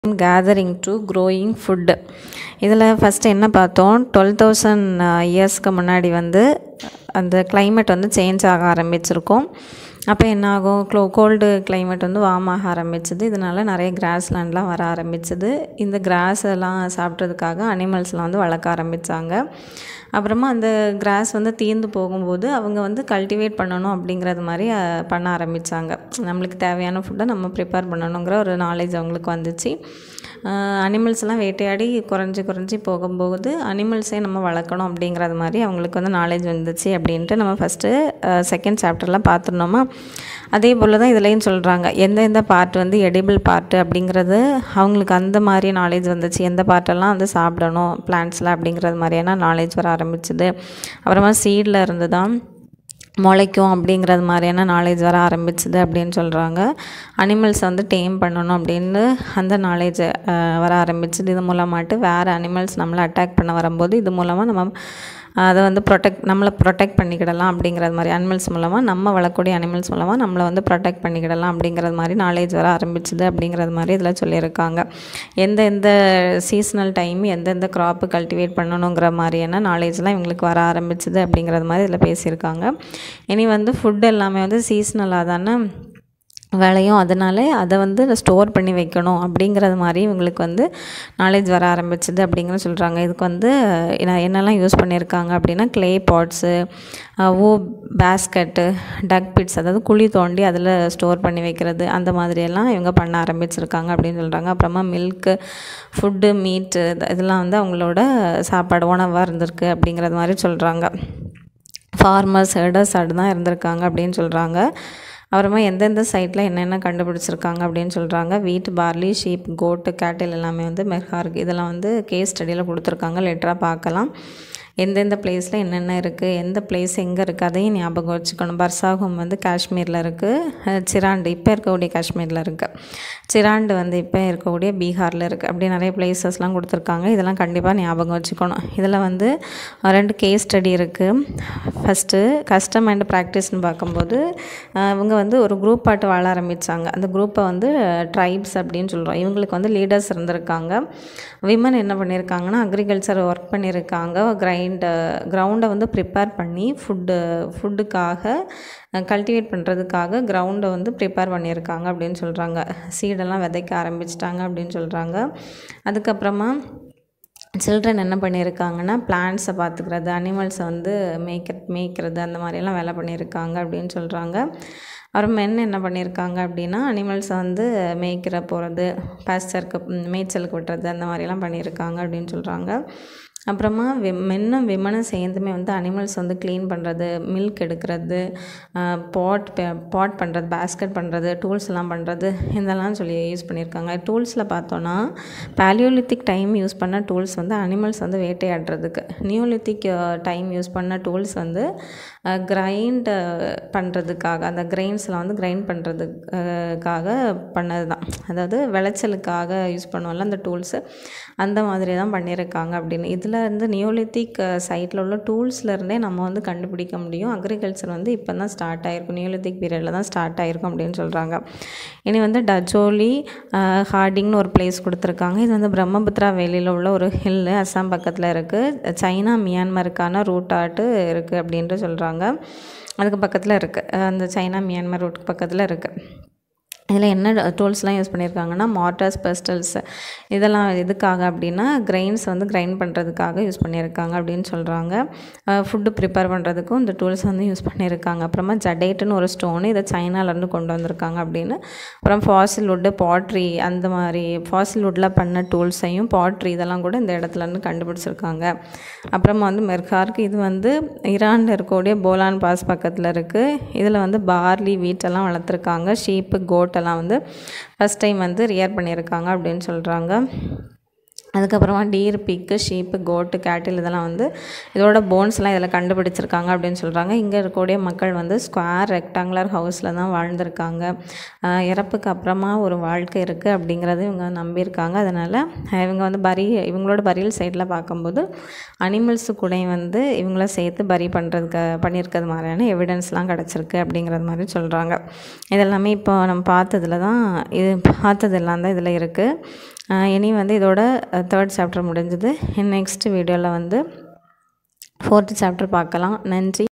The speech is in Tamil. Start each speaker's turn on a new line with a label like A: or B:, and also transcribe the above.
A: gathering to growing food. இதில் ஃபஸ்ட்டு என்ன பார்த்தோம், 12,000 இயர்ஸ்க்கு முன்னாடி வந்து அந்த கிளைமேட் வந்து சேஞ்ச் ஆக ஆரம்பிச்சிருக்கும். அப்போ என்ன ஆகும், கோல்டு கிளைமேட் வந்து வார்ம் ஆக ஆரம்பிச்சிது. இதனால் நிறைய கிராஸ்லேண்ட்லாம் வர ஆரம்பிச்சிது. இந்த கிராஸ் எல்லாம் சாப்பிட்றதுக்காக அனிமல்ஸ்லாம் வந்து வளர்க்க ஆரம்பித்தாங்க. அப்புறமா அந்த கிராஸ் வந்து தீர்ந்து போகும்போது அவங்க வந்து கல்டிவேட் பண்ணணும் அப்படிங்கிறது மாதிரி பண்ண ஆரம்பித்தாங்க. நம்மளுக்கு தேவையான ஃபுட்டை நம்ம ப்ரிப்பேர் பண்ணணுங்கிற ஒரு நாலேஜ் அவங்களுக்கு வந்துச்சு. அனிமல்ஸ்லாம் வேட்டையாடி குறைஞ்சி போகும்போது அனிமல்ஸே நம்ம வளர்க்கணும் அப்படிங்கிறது மாதிரி அவங்களுக்கு வந்து நாலேஜ் வந்துச்சு அப்படின்ட்டு நம்ம ஃபஸ்ட்டு செகண்ட் சாப்டரில் பார்த்துருந்தோமா. அதே போல் தான் இதுலேயும் சொல்கிறாங்க, எந்தெந்த பார்ட் வந்து எடிபிள் பார்ட்டு அப்படிங்கிறது அவங்களுக்கு அந்த மாதிரி நாலேஜ் வந்துச்சு. எந்த பார்ட்டெல்லாம் வந்து சாப்பிடணும் பிளான்ட்ஸில் அப்படிங்கிறது மாதிரியான நாலேஜ் வர ஆரம்பிச்சுது. அப்புறமா சீடில் இருந்து தான் முளைக்கும் அப்படிங்கிறது மாதிரியான நாலேஜ் வர ஆரம்பிச்சுது அப்படின்னு சொல்கிறாங்க. அனிமல்ஸை வந்து டேம் பண்ணணும் அப்படின்னு அந்த நாலேஜ் வர ஆரம்பிச்சுது. இது மூலமாட்டு வேறு அனிமல்ஸ் நம்மளை அட்டாக் பண்ண வரும்போது இது மூலமாக நம்ம அதை வந்து நம்மளை ப்ரொடெக்ட் பண்ணிக்கிடலாம் அப்படிங்கிறது மாதிரி, அனிமல்ஸ் மூலமாக நம்ம வளர்க்கக்கூடிய அனிமல்ஸ் மூலமாக நம்மளை வந்து ப்ரொடெக்ட் பண்ணிக்கிடலாம் அப்படிங்கிறது மாதிரி நாலேஜ் வர ஆரம்பிச்சுது அப்படிங்கிறது மாதிரி இதில் சொல்லியிருக்காங்க. எந்த சீசனல் டைம் எந்தெந்த க்ராப்பு கல்டிவேட் பண்ணணுங்கிற மாதிரியான நாலேஜ்லாம் இவங்களுக்கு வர ஆரம்பிச்சுது அப்படிங்கிறது மாதிரி இதில் பேசியிருக்காங்க. இனி வந்து ஃபுட் எல்லாமே வந்து சீசனலாக தானே விளையும், அதனால அதை வந்து ஸ்டோர் பண்ணி வைக்கணும் அப்படிங்கிறது மாதிரி இவங்களுக்கு வந்து நாலேஜ் வர ஆரம்பிச்சுது அப்படிங்கிற சொல்கிறாங்க. இதுக்கு வந்து என்னெல்லாம் யூஸ் பண்ணியிருக்காங்க அப்படின்னா clay pots, basket, dug pits, அதாவது குழி தோண்டி அதில் ஸ்டோர் பண்ணி வைக்கிறது, அந்த மாதிரியெல்லாம் இவங்க பண்ண ஆரம்பிச்சிருக்காங்க அப்படின்னு சொல்கிறாங்க. அப்புறமா மில்க்கு, ஃபுட்டு, மீட்டு இதெல்லாம் வந்து அவங்களோட சாப்பாடு உணவாக இருந்திருக்கு அப்படிங்கிறது மாதிரி சொல்கிறாங்க. ஃபார்மர்ஸ் ஹெர்டர்ஸ் தான் இருந்திருக்காங்க அப்படின்னு சொல்கிறாங்க. அப்புறமா எந்தெந்த சைட்டில் என்னென்ன கண்டுபிடிச்சிருக்காங்க அப்படின்னு சொல்கிறாங்க. வீட், பார்லி, ஷீப், கோட்டு, கேட்டில் எல்லாமே வந்து மெர்ஹார்க் இதெல்லாம் வந்து கேஸ் ஸ்டடியில் கொடுத்துருக்காங்க. லெட்டராக பார்க்கலாம். எந்தெந்த பிளேஸில் என்னென்ன இருக்குது, எந்த பிளேஸ் எங்கே இருக்குது அதையும் ஞாபகம் வச்சுக்கணும். பர்சாகும் வந்து காஷ்மீரில் இருக்குது. சிராண்டு இப்போ இருக்கக்கூடிய காஷ்மீரில் இருக்குது. சிராண்டு வந்து இப்போ இருக்கக்கூடிய பீகாரில் இருக்குது. அப்படி நிறைய பிளேசஸ்லாம் கொடுத்துருக்காங்க. இதெல்லாம் கண்டிப்பாக ஞாபகம் வச்சுக்கணும். இதில் வந்து 2 கேஸ் ஸ்டடி இருக்குது. ஃபஸ்ட்டு கஸ்டம் அண்ட் ப்ராக்டிஸ்னு பார்க்கும்போது இவங்க வந்து ஒரு குரூப் பாட்டு வாழ ஆரம்பித்தாங்க. அந்த குரூப்பை வந்து ட்ரைப்ஸ் அப்படின்னு சொல்கிறோம். இவங்களுக்கு வந்து லீடர்ஸ் இருந்திருக்காங்க. விமன் என்ன பண்ணியிருக்காங்கன்னா அக்ரிகல்ச்சர் ஒர்க் பண்ணியிருக்காங்க. கிரவுண்டை வந்து ப்ரிப்பேர் பண்ணி ஃபுட்டுக்காக கல்டிவேட் பண்ணுறதுக்காக கிரவுண்டை வந்து ப்ரிப்பேர் பண்ணியிருக்காங்க அப்படின்னு சொல்கிறாங்க. சீடெல்லாம் விதைக்க ஆரம்பிச்சிட்டாங்க அப்படின்னு சொல்கிறாங்க. அதுக்கப்புறமா சில்ட்ரன் என்ன பண்ணியிருக்காங்கன்னா பிளான்ட்ஸை பார்த்துக்கிறது, அனிமல்ஸை வந்து மேய்க்கிறது அந்த மாதிரியெல்லாம் வேலை பண்ணியிருக்காங்க அப்படின்னு சொல்கிறாங்க. அப்புறம் மென் என்ன பண்ணியிருக்காங்க அப்படின்னா அனிமல்ஸை வந்து மேய்க்கிற போகிறது, மேய்ச்சலுக்கு விட்டுறது அந்த மாதிரியெல்லாம் பண்ணியிருக்காங்க அப்படின்னு சொல்கிறாங்க. அப்புறமா மென்னும் விமனும் சேர்ந்துமே வந்து அனிமல்ஸ் வந்து க்ளீன் பண்ணுறது, மில்க் எடுக்கிறது, பாட் பண்ணுறது, பேஸ்கெட் பண்ணுறது, டூல்ஸ் எல்லாம் பண்ணுறது இதெல்லாம் சொல்லி யூஸ் பண்ணியிருக்காங்க. டூல்ஸில் பார்த்தோன்னா பேலியோலித்திக் டைம் யூஸ் பண்ண டூல்ஸ் வந்து அனிமல்ஸ் வந்து வேட்டையாடுறதுக்கு, நியோலித்திக் டைம் யூஸ் பண்ண டூல்ஸ் வந்து கிரைண்ட் பண்ணுறதுக்காக, அந்த கிரெயின்ஸ்லாம் வந்து கிரைண்ட் பண்ணுறதுக்காக பண்ணது தான். அதாவது விளைச்சலுக்காக யூஸ் பண்ணுவோம்ல அந்த டூல்ஸு, அந்த மாதிரி தான் பண்ணியிருக்காங்க அப்படின்னு. இதில் இருந்து நியோலித்திக் சைட்டில் உள்ள டூல்ஸ்லேருந்தே நம்ம வந்து கண்டுபிடிக்க முடியும் அக்ரிகல்ச்சர் வந்து இப்போ தான் ஸ்டார்ட் ஆகிருக்கும், நியோலித்திக் பீரியடில் தான் ஸ்டார்ட் ஆகிருக்கும் அப்படின்னு சொல்கிறாங்க. இனி வந்து டஜோலி ஹார்டிங்னு ஒரு பிளேஸ் கொடுத்துருக்காங்க. இது வந்து பிரம்மபுத்திரா வேலியில் உள்ள ஒரு ஹில்லு, அஸ்ஸாம் பக்கத்தில் இருக்குது. சைனா மியான்மருக்கான ரூட்டாட்டு இருக்குது அப்படின்ட்டு சொல்கிறாங்க. அதுக்கு பக்கத்தில் இருக்குது, அந்த சைனா மியான்மர் ரூட்டுக்கு பக்கத்தில் இருக்குது. இதில் என்ன டூல்ஸ்லாம் யூஸ் பண்ணியிருக்காங்கன்னா மார்டர்ஸ், பெஸ்டல்ஸ் இதெல்லாம் எதுக்காக அப்படின்னா கிரெயின்ஸ் வந்து கிரைண்ட் பண்ணுறதுக்காக யூஸ் பண்ணியிருக்காங்க அப்படின்னு சொல்கிறாங்க. ஃபுட்டு ப்ரிப்பேர் பண்ணுறதுக்கும் இந்த டூல்ஸ் வந்து யூஸ் பண்ணியிருக்காங்க. அப்புறமா ஜடேட்டுன்னு ஒரு ஸ்டோனு, இதை சைனாலேருந்து கொண்டு வந்திருக்காங்க அப்படின்னு. அப்புறம் ஃபாசில் வுட்டு, பாட்ரி, அந்த மாதிரி ஃபாசில் வுட்டில் பண்ண டூல்ஸையும் பாட்ரி இதெல்லாம் கூட இந்த இடத்துலேருந்து கண்டுபிடிச்சிருக்காங்க. அப்புறமா வந்து மெர்ஹார்க், இது வந்து ஈரானில் இருக்கக்கூடிய போலான் பாஸ் பக்கத்தில் இருக்குது. இதில் வந்து பார்லி, வீட்டெல்லாம் வளர்த்துருக்காங்க. ஷீப்பு, கோட் எல்லாம் வந்து ஃபஸ்ட் டைம் வந்து ரியர் பண்ணியிருக்காங்க அப்படின்னு சொல்கிறாங்க. அதுக்கப்புறமா டீர், பிக்கு, ஷீப்பு, கோட்டு, கேட்டில் இதெல்லாம் வந்து இதோட போன்ஸ்லாம் இதில் கண்டுபிடிச்சிருக்காங்க அப்படின்னு சொல்கிறாங்க. இங்கே இருக்கக்கூடிய மக்கள் வந்து ஸ்கொயர் ரெக்டாங்குலர் ஹவுஸில் தான் வாழ்ந்திருக்காங்க. இறப்புக்கு அப்புறமா ஒரு வாழ்க்கை இருக்குது அப்படிங்கிறது இவங்க நம்பியிருக்காங்க. அதனால் இவங்க வந்து இவங்களோட பரியல் சைடில் பார்க்கும்போது அனிமல்ஸு கூட வந்து இவங்கள சேர்த்து பண்ணியிருக்கிறது மாதிரியான எவிடன்ஸ்லாம் கிடச்சிருக்கு அப்படிங்கிறது மாதிரி சொல்கிறாங்க. இதெல்லாமே இப்போ நம்ம பார்த்ததெல்லாம் தான் இதில் இருக்குது. இனி வந்து இதோட 3rd சாப்டர் முடிஞ்சது. நெக்ஸ்ட் வீடியோவில் வந்து 4th சாப்டர் பார்க்கலாம். நன்றி.